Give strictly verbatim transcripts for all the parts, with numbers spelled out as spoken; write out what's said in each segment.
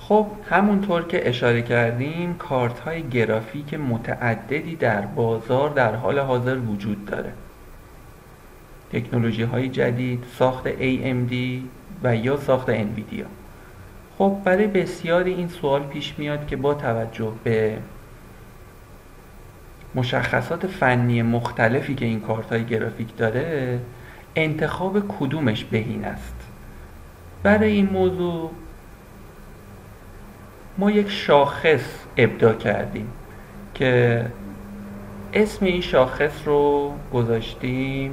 خب همونطور که اشاره کردیم کارت های گرافیک متعددی در بازار در حال حاضر وجود داره. تکنولوژی های جدید، ساخت ای ام دی و یا ساخت انویدیا. خب برای بسیاری این سوال پیش میاد که با توجه به مشخصات فنی مختلفی که این کارت های گرافیک داره انتخاب کدومش بهینه است. برای این موضوع ما یک شاخص ابداع کردیم که اسم این شاخص رو گذاشتیم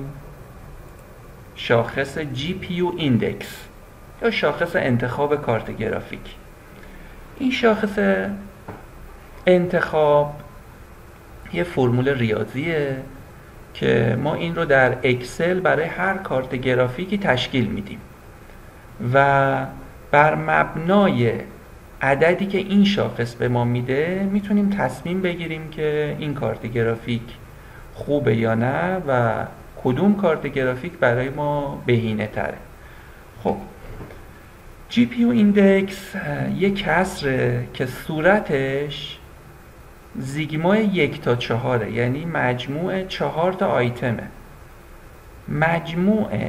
شاخص جی پی یو ایندکس یا شاخص انتخاب کارت گرافیک. این شاخص انتخاب یه فرمول ریاضیه که ما این رو در اکسل برای هر کارت گرافیکی تشکیل میدیم و بر مبنای عددی که این شاخص به ما میده میتونیم تصمیم بگیریم که این کارت گرافیک خوبه یا نه و کدوم کارت گرافیک برای ما بهینه تره. خب جی پی یو ایندکس یک کسره که صورتش زیگما یک تا چهاره، یعنی مجموع چهار تا آیتمه. مجموع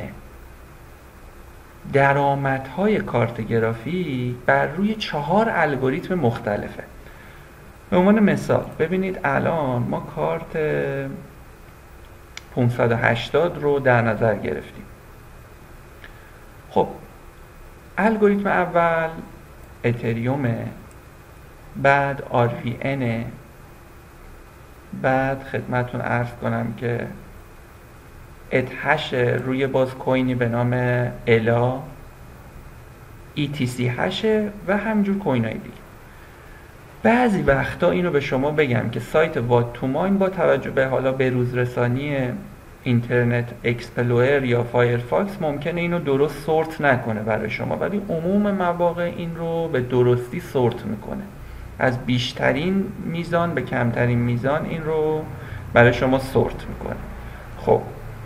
درآمدهای کارت گرافیک بر روی چهار الگوریتم مختلفه. به عنوان مثال ببینید الان ما کارت پانصد و هشتاد رو در نظر گرفتیم. خب الگوریتم اول اتریومه، بعد آر وی ان، بعد خدمتون عرض کنم که اتهش روی باز کوینی به نام الا، ای تی سی هشه و همجور کوین های دیگه. بعضی وقتا اینو به شما بگم که سایت وات تو ماین با توجه به حالا به روزرسانی اینترنت اکسپلورر یا فایرفاکس ممکنه اینو درست سورت نکنه برای شما، ولی عموم مواقع این رو به درستی سورت میکنه. از بیشترین میزان به کمترین میزان این رو برای شما سورت میکنه. خب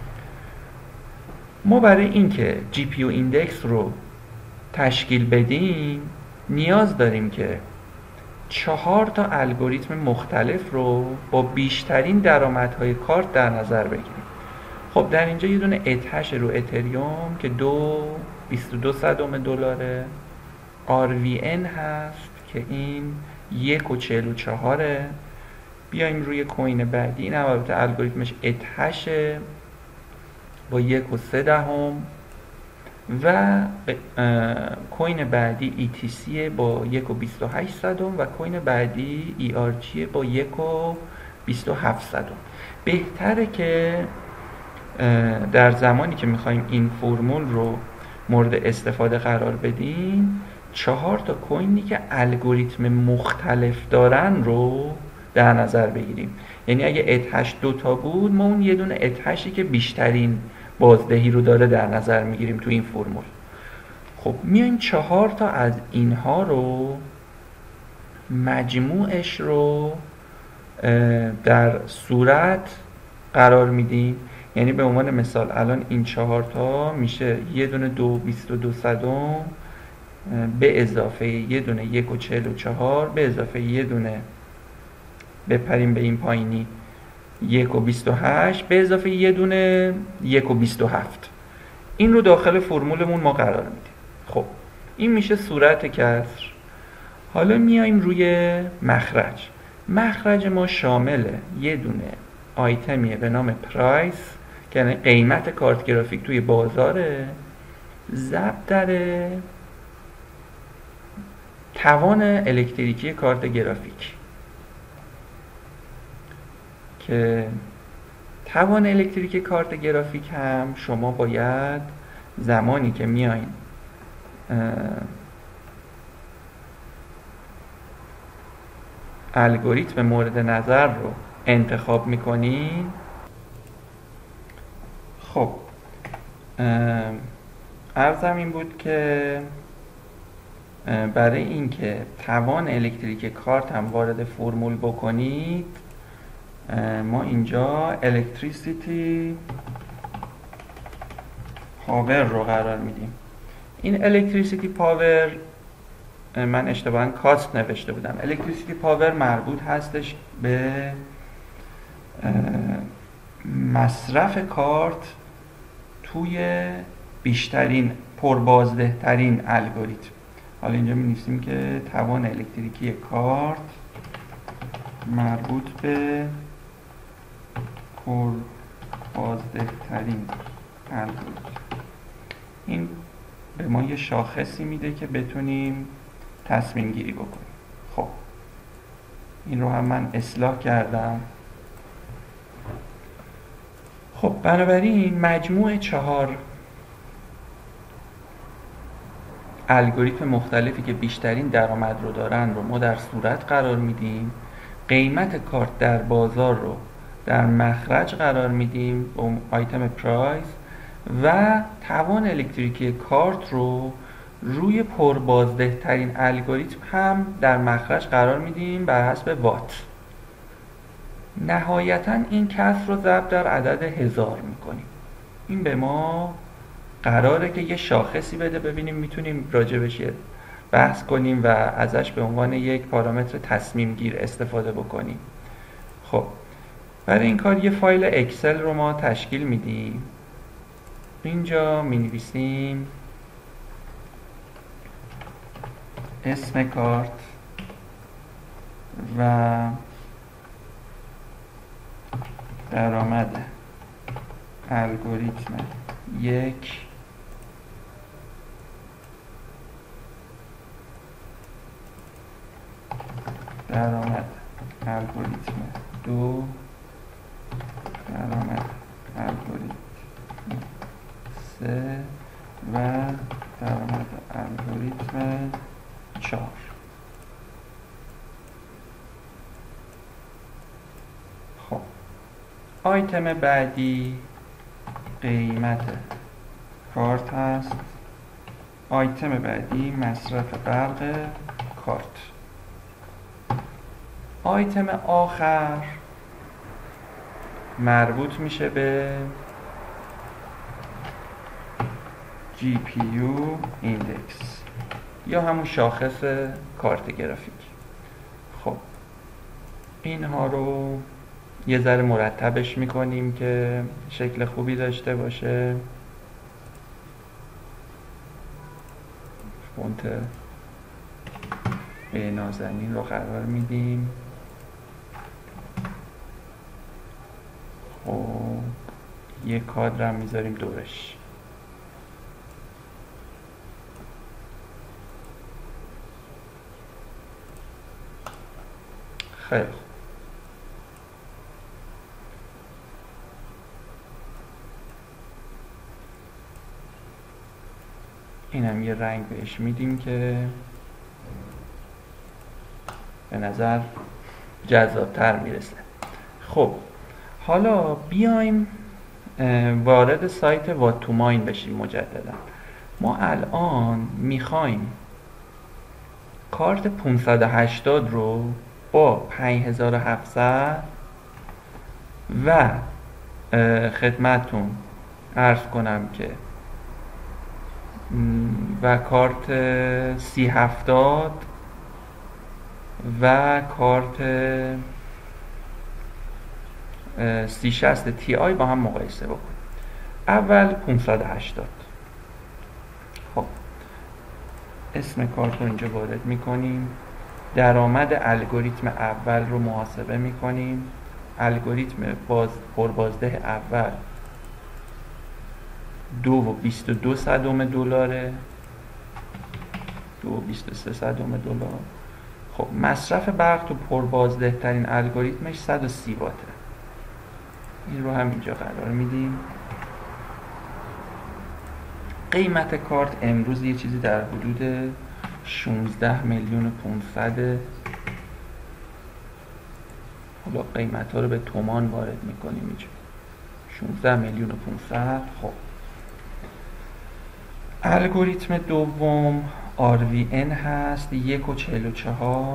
ما برای اینکه جی پی یو ایندکس رو تشکیل بدیم نیاز داریم که چهار تا الگوریتم مختلف رو با بیشترین درآمدهای کارت در نظر بگیریم. خب در اینجا یه دونه اتهش رو اتریوم که دو بیست و دو صدم دلاره، آر وی ان هست که این یک و چهل و چهاره. بیایم روی کوین بعدی، این هم البته الگوریتمش اتهشه با یک و سه دهم و کوین بعدی ای تی سی با یک و بیست و هشت صدم و کوین بعدی ای آر جی با یک و بیست و هفت صدم. بهتره که در زمانی که میخوایم این فرمول رو مورد استفاده قرار بدیم چهار تا کوینی که الگوریتم مختلف دارن رو در نظر بگیریم. یعنی اگه اتهش دو تا بود ما اون یه دونه اتهشی که بیشترین بازدهی رو داره در نظر میگیریم تو این فرمول. خب میایم چهار تا از اینها رو مجموعش رو در صورت قرار میدیم. یعنی به عنوان مثال الان این چهار تا میشه یه دونه دو بیست و دو صدم به اضافه یه دونه یک و چهل و چهار به اضافه یه دونه بپریم به این پایینی یک و بیست و هشت به اضافه یه دونه یک و بیست و هفت. این رو داخل فرمولمون ما قرار میدیم. خب این میشه صورت کسر. حالا میایم روی مخرج. مخرج ما شامل یه دونه آیتمیه به نام پرایس که یعنی قیمت کارت گرافیک توی بازاره، ضرب در توان الکتریکی کارت گرافیک که توان الکتریکی کارت گرافیک هم شما باید زمانی که میاین الگوریتم مورد نظر رو انتخاب میکنین. خب عرضم این بود که برای اینکه توان الکتریکی کارت هم وارد فرمول بکنید ما اینجا الکتریسیتی پاور رو قرار میدیم. این الکتریسیتی پاور من اشتباها کاست نوشته بودم. الکتریسیتی پاور مربوط هستش به مصرف کارت توی بیشترین پربازده ترین الگوریتم. حالا اینجا می نویسیم که توان الکتریکی کارت مربوط به پربازده ترین الگوریتم. این به ما یه شاخصی میده که بتونیم تصمیم گیری بکنیم. خب این رو هم من اصلاح کردم. خب بنابراین مجموع چهار الگوریتم مختلفی که بیشترین درآمد رو دارن رو ما در صورت قرار میدیم. قیمت کارت در بازار رو در مخرج قرار میدیم با آیتم پرایس و توان الکتریکی کارت رو روی پربازده ترین الگوریتم هم در مخرج قرار میدیم بر حسب وات. نهایتا این کسر رو ضرب در عدد هزار میکنیم. این به ما قراره که یه شاخصی بده، ببینیم میتونیم راجبش بحث کنیم و ازش به عنوان یک پارامتر تصمیم گیر استفاده بکنیم. خب برای این کار یه فایل اکسل رو ما تشکیل میدیم. اینجا می نویسیم اسم کارت و درآمد الگوریتم یک، درآمد الگوریتم دو، درآمد الگوریتم سه و درآمد الگوریتم چهار. خب آیتم بعدی قیمت کارت هست. آیتم بعدی مصرف برق کارت. آیتم آخر مربوط میشه به جی پی یو ایندکس یا همون شاخص کارت گرافیک. خب اینها رو یه ذره مرتبش میکنیم که شکل خوبی داشته باشه. فونت به نازنین رو قرار میدیم. خب یه کادر هم میذاریم دورش. خیلی خوب. این هم یه رنگ بهش میدیم که به نظر جذابتر میرسه. خب حالا بیایم وارد سایت وات تو ماین بشیم مجددا. ما الان میخوایم کارت پانصد و هشتاد رو با پنج هزار و هفتصد و خدمتون عرض کنم که و کارت سی هفتاد و کارت سی شصت تی آی با هم مقایسه بکنیم. اول پانصد و هشتاد. خب اسم کارت رو اینجا وارد میکنیم. درآمد الگوریتم اول رو محاسبه میکنیم. الگوریتم باز پربازده اول دو و بیست و دو صدم دلاره، دو و بیست و سه صدم دلار. خب مصرف برق تو پربازده ترین الگوریتمش صد و سی واته. این رو هم اینجا قرار میدیم. قیمت کارت امروز یه چیزی در حدود شانزده میلیون و پانصد. حالا قیمت ها رو به تومان وارد میکنیم اینجا. شانزده میلیون و پانصد. خب الگوریتم دوم آر وی ان هست، یک و چهل و چهار.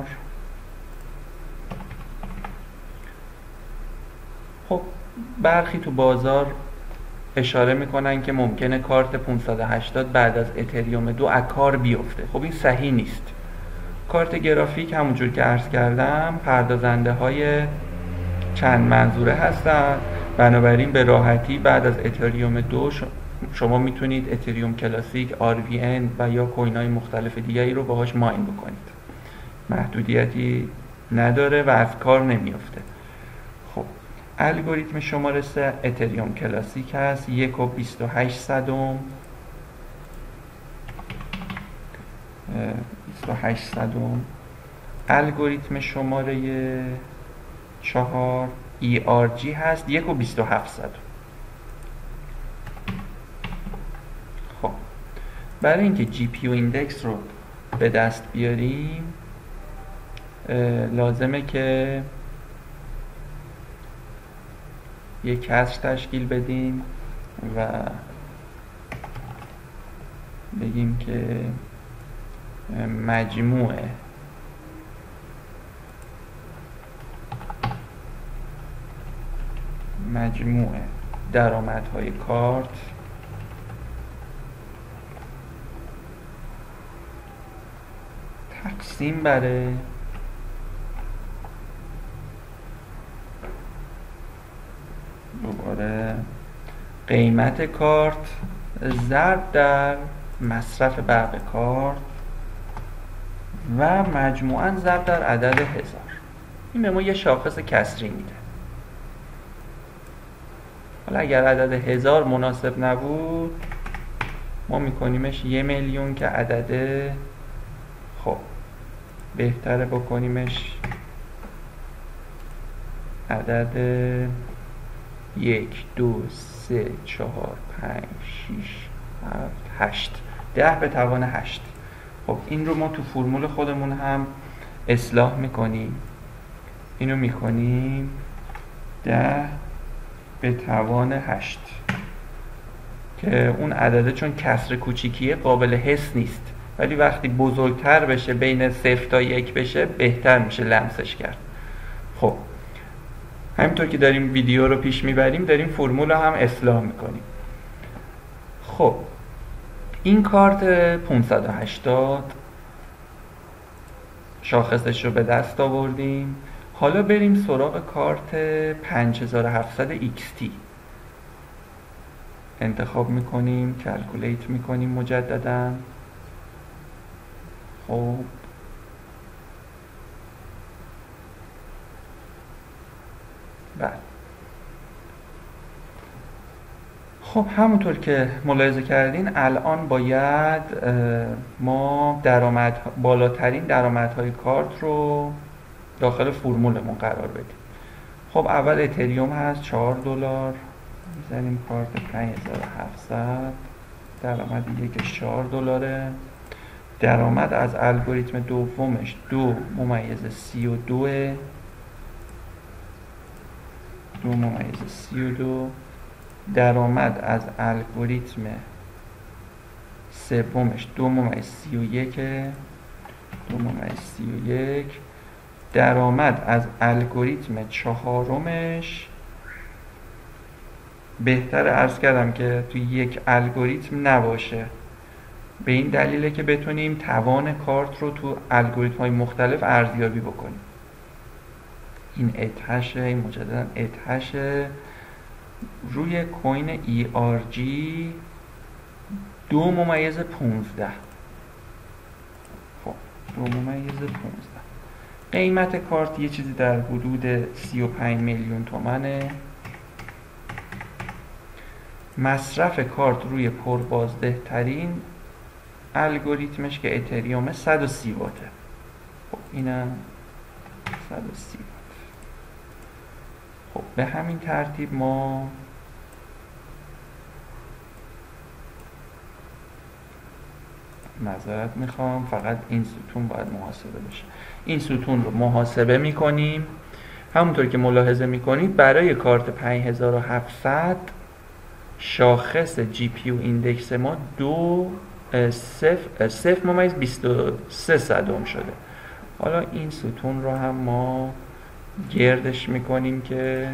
خب برخی تو بازار اشاره میکنن که ممکنه کارت پانصد و هشتاد بعد از اتریوم دو از کار بیفته. خب این صحیح نیست. کارت گرافیک همونجور که عرض کردم پردازنده های چند منظوره هستن، بنابراین به راحتی بعد از اتریوم دو شما میتونید اتریوم کلاسیک، آر وی ان و یا کوین های مختلف دیگری رو باهاش ماین بکنید. محدودیتی نداره و از کار نمیفته. خب الگوریتم شماره سه اتریوم کلاسیک هست، یک و بیست و هشت صدم بیست و هشت صدم. الگوریتم شماره چهار ای آر جی هست، یک و بیست و هفت صدم. خب برای اینکه جی پی یو ایندکس رو به دست بیاریم لازمه که یک کسر تشکیل بدیم و بگیم که مجموع مجموع درآمدهای کارت تقسیم بر دوباره قیمت کارت ضرب در مصرف برق کارت و مجموعاً ضرب در عدد هزار. این به ما یه شاخص کسری میده. حالا اگر عدد هزار مناسب نبود ما میکنیمش یه میلیون که عدد، خب بهتره بکنیمش عدد یک، دو، سه، چهار، پنج، شیش، هفت، هشت، ده به توان هشت. خب این رو ما تو فرمول خودمون هم اصلاح میکنیم، اینو میکنیم ده به توان هشت که اون عدده چون کسر کوچیکیه قابل حس نیست، ولی وقتی بزرگتر بشه بین صفر تا یک بشه بهتر میشه لمسش کرد. خب همینطور که داریم ویدیو رو پیش میبریم داریم فرمول رو هم اصلاح میکنیم. خب این کارت پانصد و هشتاد شاخصش رو به دست آوردیم. حالا بریم سراغ کارت پنج هزار و هفتصد ایکس تی. انتخاب میکنیم، کلکولیت میکنیم مجددا. خب بله، خب همونطور که ملاحظه کردین الان باید ما درآمد بالاترین درآمدهای کارت رو داخل فرمولمون قرار بدیم. خب اول اتریوم هست چهار دلار، میزنیم کارت پنج هزار و هفتصد، درآمد یکش چهار دلاره. درآمد از الگوریتم دومش دو ممیز سی و دو دو ممیز سی و دو. درآمد از الگوریتم سومش دو ممیز سی و یک دو ممیز سی و یک. درآمد از الگوریتم چهارمش بهتر عرض کردم که توی یک الگوریتم نباشه، به این دلیله که بتونیم توان کارت رو تو الگوریتم های مختلف ارزیابی بکنیم. این اتهشه، این مجددا اتهشه روی کوین ای آر جی دو ممیز پونزده. خب دو ممیز پونزده. قیمت کارت یه چیزی در حدود سی و پنج میلیون تومنه. مصرف کارت روی پربازده ترین الگوریتمش که اتریوم صد و سی واته. خب اینم صد و سی وات. خب به همین ترتیب ما معذرت میخوام، فقط این ستون باید محاسبه بشه. این ستون رو محاسبه میکنیم. همونطور که ملاحظه میکنید برای کارت پنج هزار و هفتصد شاخص جی پی یو ایندکس ما دو صفر صفر ممیز بیست و سه صدم شده. حالا این ستون رو هم ما گردش میکنیم که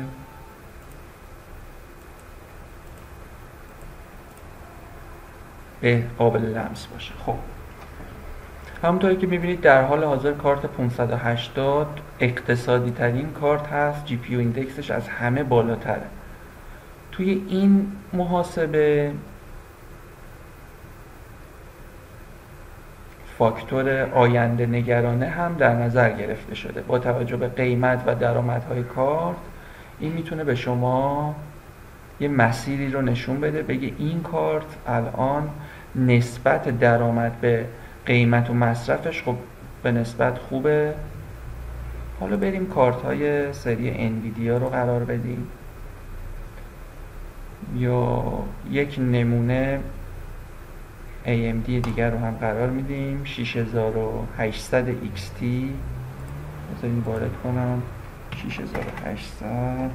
به قابل لمس باشه. خب همونطوری که میبینید در حال حاضر کارت پانصد و هشتاد اقتصادی ترین کارت هست، جی پی یو ایندکسش از همه بالاتره. توی این محاسبه فاکتور آینده نگرانه هم در نظر گرفته شده. با توجه به قیمت و درآمدهای کارت این میتونه به شما یه مسیری رو نشون بده، بگه این کارت الان نسبت درآمد به قیمت و مصرفش خب به نسبت خوبه. حالا بریم کارت های سری انویدیا رو قرار بدیم یا یک نمونه ای ام دی دیگر رو هم قرار میدیم. شش هزار و هشتصد ایکس تی بذاریم وارد کنم. شش هزار و هشتصد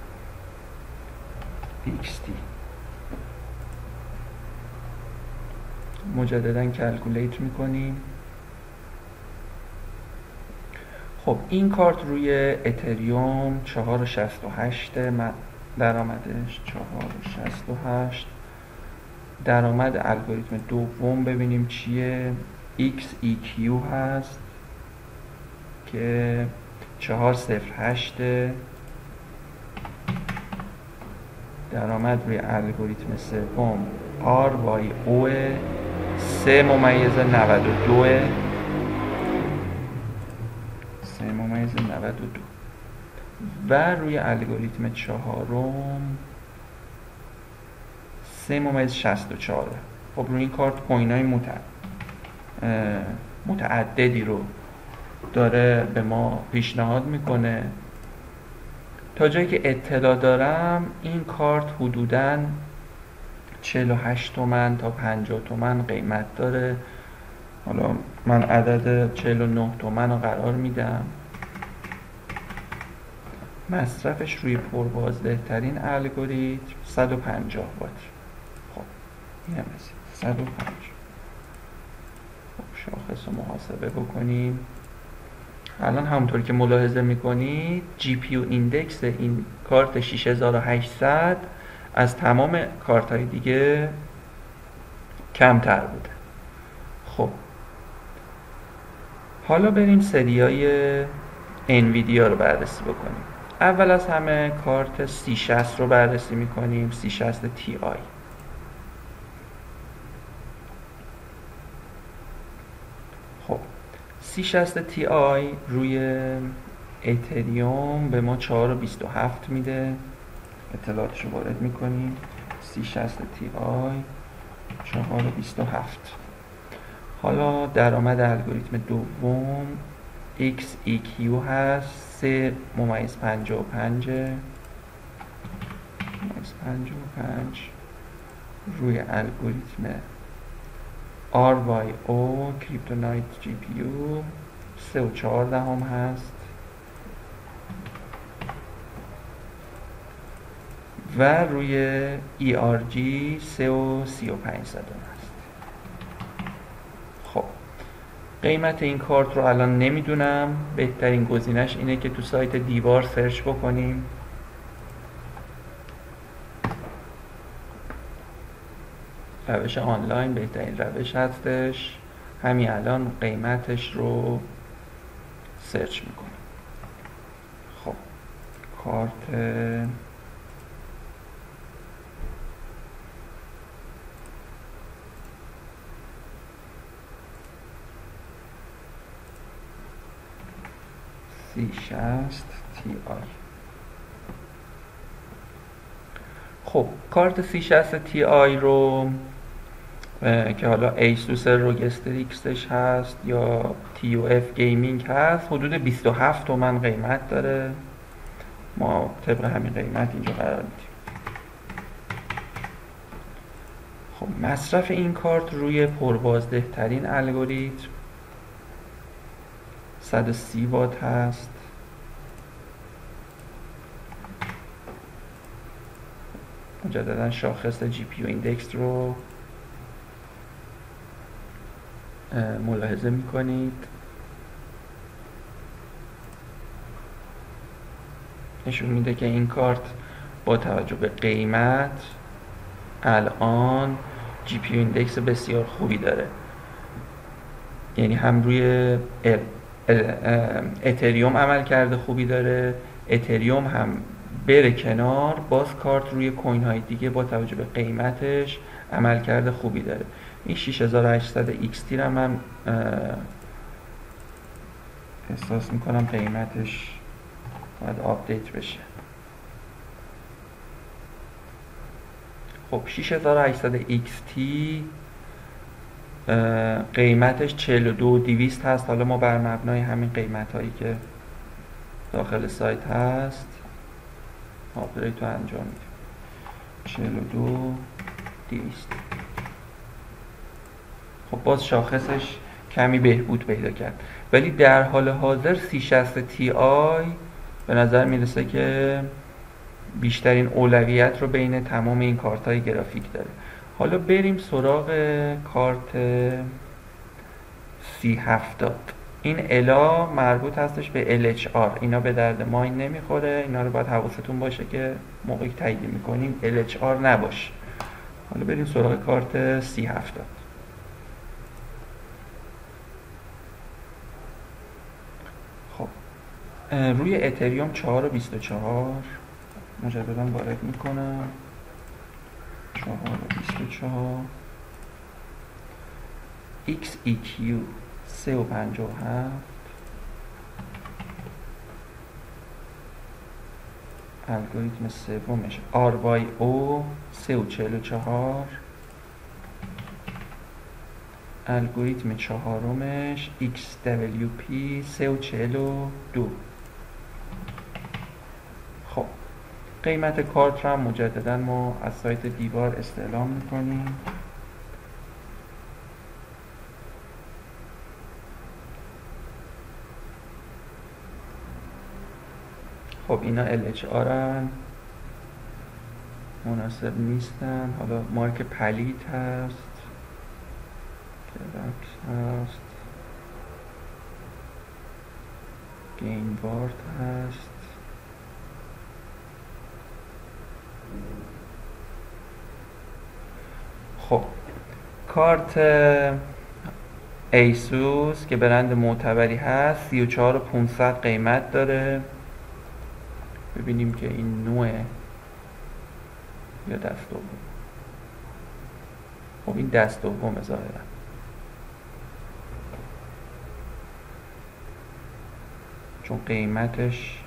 ایکس تی مجددا کلکولیت میکنیم. خب این کارت روی اتریوم چهار و شصت و هشت درآمدش، چهار و شصت و هشت. درآمد الگوریتم دوم ببینیم چیه. ایکس ای کیو هست که چهار صفر هشت. درآمد روی الگوریتم سوم آر وای او سه ممیز نود و دو سه ممیز نود و دو و روی الگوریتم چهارم سه ممیز شصت و چهار. خب روی این کارت کوینای متع... متعددی رو داره به ما پیشنهاد میکنه. تا جایی که اطلاع دارم این کارت حدوداً چهل و هشت تومن تا پنجاه تومن قیمت داره. حالا من عدد چهل و نه تومن رو قرار میدم. مصرفش روی پربازده ترین الگوریتم صد و پنجاه وات. خب این هم صد و پنجاه. خب شاخص رو محاسبه بکنیم. الان همونطور که ملاحظه میکنید جی پی یو ایندکس این کارت شش هزار و هشتصد از تمام کارت های دیگه کمتر بوده. خب حالا بریم سری های انویدیا رو بررسی بکنیم. اول از همه کارت سی شصت رو بررسی میکنیم. سی شصت تی آی. خب سی شصت تی آی روی اتریوم به ما چهار و بیست و هفت میده. اطلاعاتش رو وارد میکنیم. سی شصت تی آی چهار و بیست و هفت. حالا درآمد الگوریتم دوم ایکس ای کیو هست. سه ممیز پنجاه و پنج ممیز پنجاه و پنج روی الگوریتم آر وای او کریپتونایت جی پی یو سه و چهار دهم هست و روی ای آر جی سه و سی و پنج صدم هست. خب قیمت این کارت رو الان نمیدونم. بهترین گزینش اینه که تو سایت دیوار سرچ بکنیم. روش آنلاین بهترین روش هستش. همین الان قیمتش رو سرچ میکنیم. خب کارت سی شصت تی آی. خب کارت سی شصت تی آی رو که حالا ایسوس روگستریکسش هست یا تی یو اف گیمینگ هست حدود بیست و هفت تومن قیمت داره. ما طبق همین قیمت اینجا قرار میدیم. خب مصرف این کارت روی پربازده ترین الگوریتم صد و سی وات هست. مجددا شاخص جی پی یو ایندکس رو ملاحظه میکنید. نشون میده که این کارت با توجه به قیمت الان جی پی یو ایندکس بسیار خوبی داره. یعنی هم روی ال اتریوم عمل کرده خوبی داره، اتریوم هم بره کنار، باز کارت روی کوین های دیگه با توجه به قیمتش عمل کرده خوبی داره. این شش هزار و هشتصد ایکس تی رو من احساس میکنم قیمتش باید آپدیت بشه. خب شش هزار و هشتصد ایکس تی قیمتش چهل و دو و دویست هست. حالا ما بر مبنای همین قیمت هایی که داخل سایت هست آپدیت رو انجام میدیم. چهل و دو دویست. خب باز شاخصش کمی بهبود پیدا کرد، ولی در حال حاضر سی شصت تی آی به نظر میرسه که بیشترین اولویت رو بین تمام این کارت های گرافیک داره. حالا بریم سراغ کارت سی هفتاد. این الا مربوط هستش به ال اچ آر. اینا به درد ما این نمیخوره، اینا رو باید حواستون باشه که موقعی تایید میکنیم ال اچ آر نباشه. حالا بریم سراغ کارت سی هفتاد. خب روی اتریوم چهار و بیست و چهار مجددا وارد میکنم. چهار و بیست و چهار ایکس ای کیو سه و پنجاه و هفت الگوریتم سومش آر وای او سه و چهل و چهار الگوریتم چهارمش ایکس دبلیو پی سه و چهل و دو. خب قیمت کارت رو هم مجددا ما از سایت دیوار استعلام میکنیم. خب اینا ال اچ آر هن، مناسب نیستن. حالا مارک پلیت هست، کرکس هست، گین وارد هست. خب کارت ایسوس که برند معتبری هست سی و چهار و پانصد قیمت داره. ببینیم که این نوع یا دست دوم. خب این دست دوم ظاهرا. چون قیمتش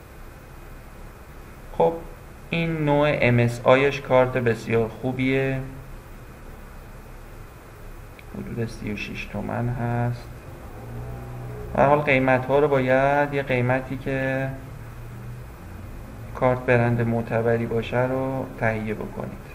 خب این نوع ام اس آیش کارت بسیار خوبیه، حدود سی و شش تومن هست. در حال قیمت ها رو باید یه قیمتی که کارت برند معتبری باشه رو تهیه بکنید.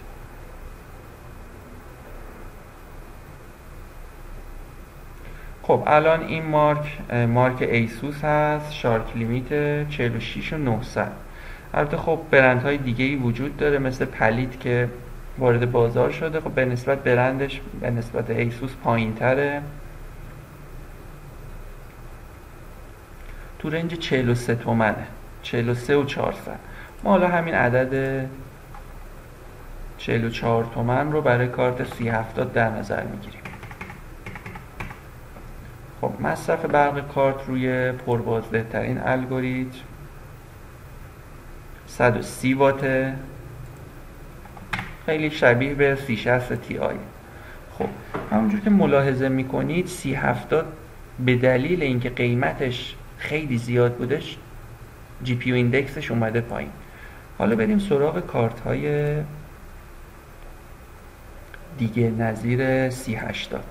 خب الان این مارک مارک ایسوس هست، شارک لیمیت چهل و شش و نهصد. البته خب برندهای دیگه ای وجود داره مثل پلیت که وارد بازار شده. خب به نسبت برندش به نسبت ایسوس پایین تره، تو رنج چهل و سه تومنه، چهل و سه و چهارصد. ما حالا همین عدد چهل و چهار تومن رو برای کارت سی هفتاد در نظر میگیریم. خب مصرف برق کارت روی پربازده ترین الگوریتم صد و سی واته، خیلی شبیه به سی شصت تی آی. خب همونجور که ملاحظه میکنید سی هفتاد به دلیل اینکه قیمتش خیلی زیاد بودش جی پی یو ایندکسش اومده پایین. حالا بریم سراغ کارت های دیگه نظیر سی هشتاد.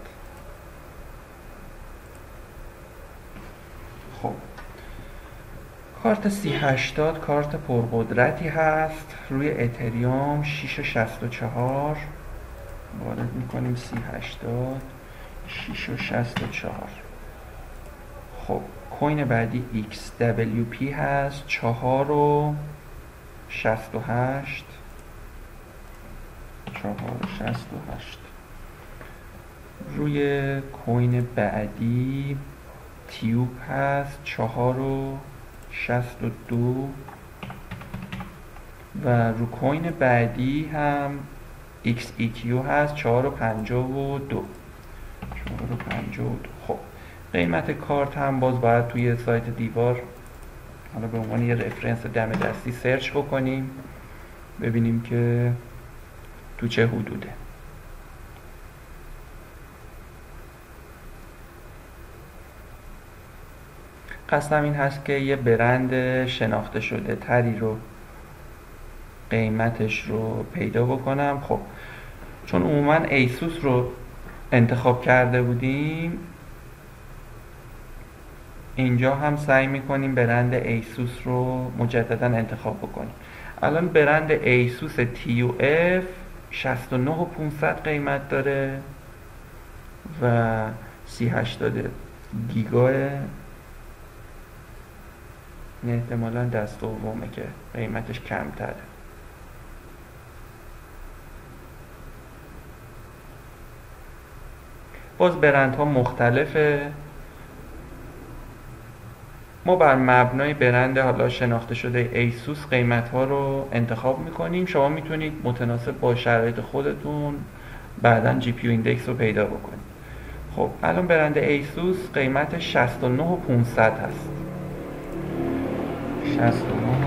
خب کارت سی هشتاد کارت پرقدرتی هست، روی اتریوم شش و شصت و چهار وارد میکنیم. سی هشتاد شش و شصت و چهار. خب کوین بعدی ایکس دبلیو پی هست، چهار و شصت و هشت چهار و شصت و هشت. روی کوین بعدی تیوب هست، چهار و شصت و دو. و رو کوین بعدی هم ایکس ای کیو هست، چهار و پنجاه و دو چهار و پنجاه و دو. خب قیمت کارت هم باز باید توی سایت دیوار حالا به عنوان یه رفرنس دم دستی سرچ بکنیم ببینیم که تو چه حدوده. قصدم این هست که یه برند شناخته شده تری رو قیمتش رو پیدا بکنم. خب چون عموما ایسوس رو انتخاب کرده بودیم اینجا هم سعی میکنیم برند ایسوس رو مجددا انتخاب بکنیم. الان برند ایسوس تی یو اف شصت و نه و پانصد قیمت داره و سی هشتاد گیگا، این احتمالا دست دومه که قیمتش کمتره. باز برندها مختلفه، ما بر مبنای برند حالا شناخته شده ایسوس قیمت ها رو انتخاب میکنیم. شما میتونید متناسب با شرایط خودتون بعداً جی پی یو ایندکس رو پیدا بکنید. خب الان برند ایسوس قیمت شصت و نه و پانصد هست. شصت و نه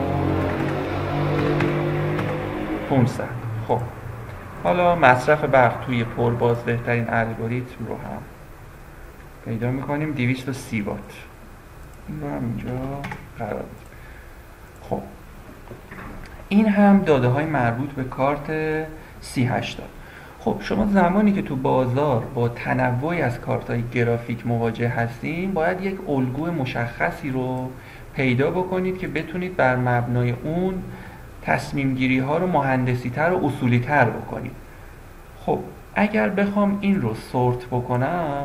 و پانصد. خب حالا مصرف برق توی پرباز بهترین الگوریتم رو هم پیدا میکنیم، دویست و سی وات. این رو هم اینجا قرار بدیم. خب این هم داده های مربوط به کارت سی هشتاد. خب شما زمانی که تو بازار با تنوعی از کارت های گرافیک مواجه هستیم باید یک الگوی مشخصی رو پیدا بکنید که بتونید بر مبنای اون تصمیم گیری ها رو مهندسی تر و اصولی تر بکنید. خب اگر بخوام این رو سورت بکنم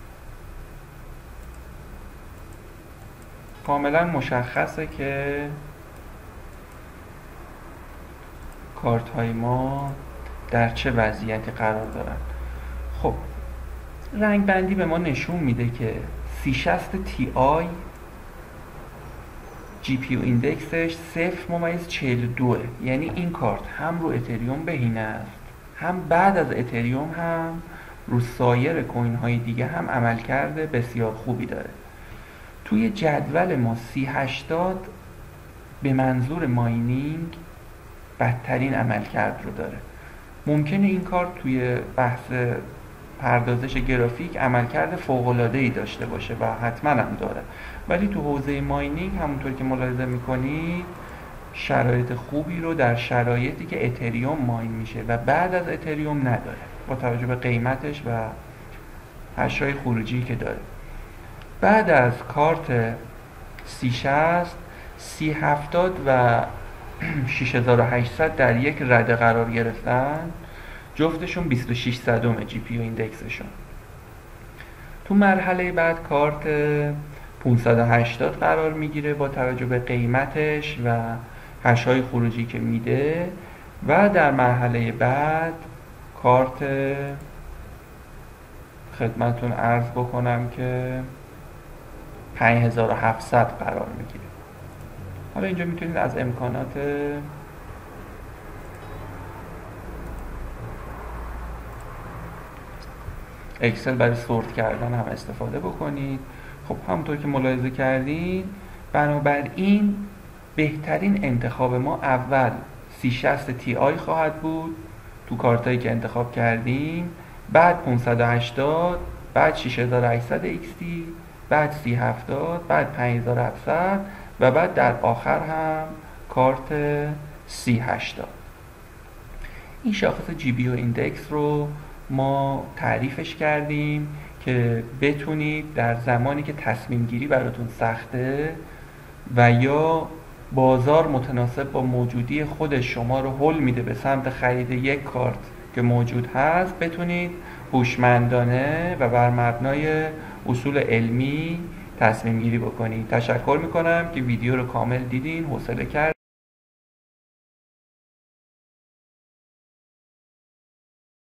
کاملا مشخصه که کارت های ما در چه وضعیتی قرار دارن. خب رنگ بندی به ما نشون میده که سی شصت تی آی جی پی یو ایندکسش صفر ممیز چهل و دو، یعنی این کارت هم رو اتریوم بهینه است هم بعد از اتریوم هم رو سایر کوین های دیگه هم عملکرد بسیار خوبی داره. توی جدول ما سی هشتاد به منظور ماینینگ بدترین عملکرد رو داره. ممکنه این کارت توی بحث پردازش گرافیک عملکرد فوق‌العاده‌ای داشته باشه و حتما هم داره، ولی تو حوزه ماینینگ همونطور که ملاحظه میکنید شرایط خوبی رو در شرایطی که اتریوم ماین میشه و بعد از اتریوم نداره با توجه به قیمتش و هش‌های خروجی که داره. بعد از کارت سی شصت، سی هفتاد و شش هزار و هشتصد در یک رده قرار گرفتن، جفتشون بیست و شش صدم جی پی یو ایندکسشون. تو مرحله بعد کارت پانصد و هشتاد قرار میگیره با توجه به قیمتش و هش‌های خروجی که میده و در مرحله بعد کارت خدمتون عرض بکنم که پنج هزار و هفتصد قرار میگیره. حالا اینجا میتونید از امکانات اکسل برای سورت کردن هم استفاده بکنید. خب همونطور که ملاحظه کردین بنابراین بهترین انتخاب ما اول سی شصت تی آی خواهد بود تو کارتایی که انتخاب کردیم، بعد پانصد و هشتاد، بعد شش هزار و هشتصد ایکس تی، بعد سی هفتاد، بعد پنج هزار و هفتصد و بعد در آخر هم کارت سی هشتاد. این شاخص جی پی یو ایندکس رو ما تعریفش کردیم که بتونید در زمانی که تصمیم گیری براتون سخته و یا بازار متناسب با موجودی خود شما رو هل میده به سمت خرید یک کارت که موجود هست بتونید هوشمندانه و بر مبنای اصول علمی تصمیم گیری بکنید. تشکر میکنم که ویدیو رو کامل دیدین، حوصله کرد.